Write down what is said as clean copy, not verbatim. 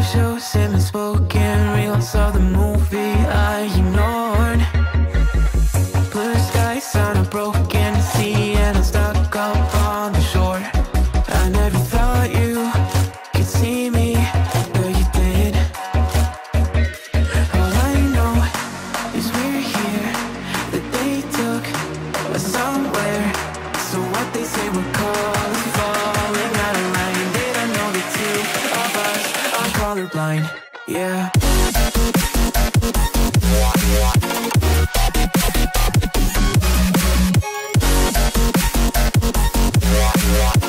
shows him and spoken reels of the movie I ignored. Blue skies on a broken sea, and I'm stuck up on the shore. I never thought you could see me, but you did. All I know is we're here, that they took us somewhere. So what they say we're calling, falling out of line. They don't know the two of us are colorblind, yeah. Yeah.